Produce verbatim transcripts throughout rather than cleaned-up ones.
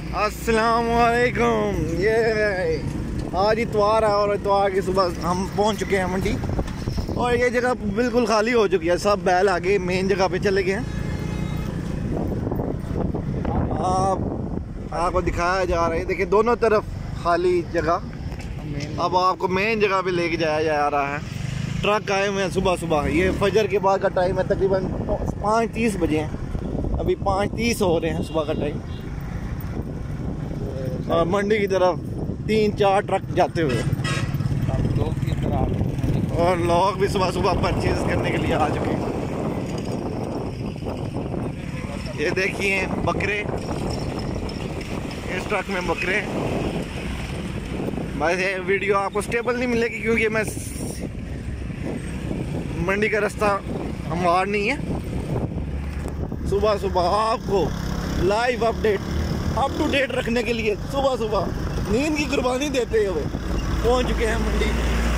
अस्सलामुअलैकुम। ये आज इतवार है और इतवार की सुबह हम पहुंच चुके हैं मंडी और ये जगह बिल्कुल खाली हो चुकी है। सब बैल आगे मेन जगह पे चले गए हैं। आप आपको दिखाया जा रहा है, देखिए दोनों तरफ खाली जगह। अब आपको मेन जगह पे लेके जाया जा रहा है। ट्रक आए हुए हैं सुबह सुबह। ये फजर के बाद का टाइम है, तकरीबन पाँच तीस बजे हैं। अभी पाँच तीस हो रहे हैं सुबह का टाइम। और मंडी की तरफ तीन चार ट्रक जाते हुए लोग की तरह और लोग भी सुबह सुबह परचेज करने के लिए आ चुके हैं। ये देखिए बकरे, इस ट्रक में बकरे। बस ये वीडियो आपको स्टेबल नहीं मिलेगी क्योंकि मैं मंडी का रास्ता हमवार नहीं है। सुबह सुबह आपको live update up to date रखने के लिए सुबह सुबह नींद की कुर्बानी देते हुए पहुंच चुके हैं मंडी।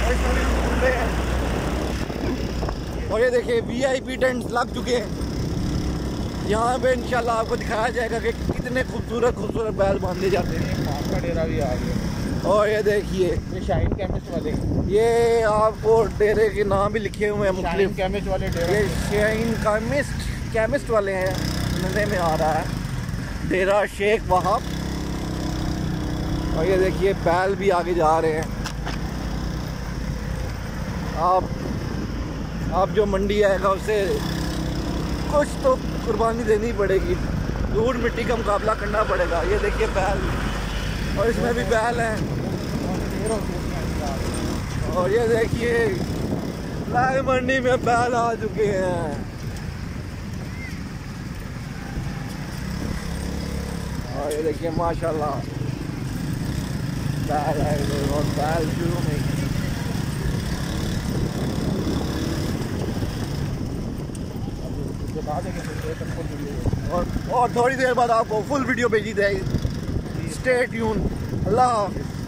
और ये देखिए वीआईपी टेंट लग चुके हैं। यहाँ पे इंशाल्लाह आपको दिखाया जाएगा कि कितने खूबसूरत खूबसूरत बैल बांधे जाते हैं। का डेरा भी आ गया। और ये देखिए ये शाहीन केमिस्ट वाले, ये आपको डेरे के नाम भी लिखे हुए हैं शाहीन मुख्तलिफ। केमिस्ट वाले डेरा। ये शाहीन केमिस्ट केमिस्ट वाले हैं, नजर में आ रहा है डेरा शेख वहाब। और ये देखिए बैल भी आगे जा रहे हैं। आप आप जो मंडी आएगा उसे कुछ तो कुर्बानी देनी पड़ेगी, धूल मिट्टी का मुकाबला करना पड़ेगा। ये देखिए बैल, और इसमें भी बैल हैं। और ये देखिए लाइव मंडी में बैल आ चुके हैं। और ये देखिए माशाल्लाह बैल है और बैल शुरू में। और और थोड़ी देर बाद आपको फुल वीडियो भेजी जाएगी। Stay tune. अल्लाह हाफ़िज़।